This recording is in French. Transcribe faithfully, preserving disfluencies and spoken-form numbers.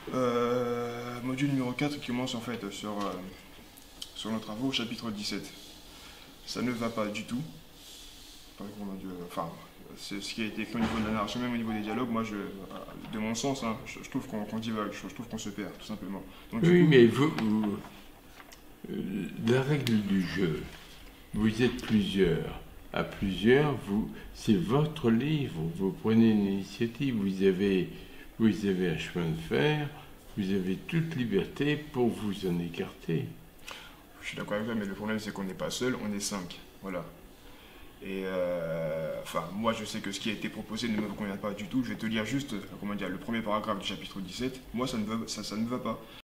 Euh, module numéro quatre qui commence en fait sur, euh, sur nos travaux au chapitre dix-sept. Ça ne va pas du tout. Enfin, comment dire, enfin, c'est ce qui a été écrit au niveau de la narration, même au niveau des dialogues. Moi, je, de mon sens, hein, je, je trouve qu'on qu'on divague, je, je trouve qu'on se perd, tout simplement. Donc, du Oui, coup, mais vous, vous- euh, la règle du jeu, vous êtes plusieurs. À plusieurs, vous, c'est votre livre. Vous prenez une initiative. Vous avez, vous avez un chemin de fer. Vous avez toute liberté pour vous en écarter. je suis d'accord avec toi, mais le problème, c'est qu'on n'est pas seul, on est cinq. Voilà. Et euh, enfin, moi je sais que ce qui a été proposé ne me convient pas du tout. Je vais te lire juste, euh, comment dire, le premier paragraphe du chapitre dix-sept. Moi, ça ne va, ça, ça ne va pas.